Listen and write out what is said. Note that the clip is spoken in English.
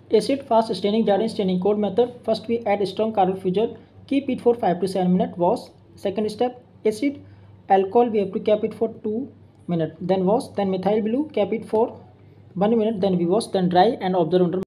Acid fast staining Jardine staining code method. First we add strong carbon fusel, keep it for 5 to 7 minutes, wash. Second step, acid alcohol we have to keep it for 2 minutes, then wash. Then methyl blue, keep it for 1 minute, then we wash, then dry and observe under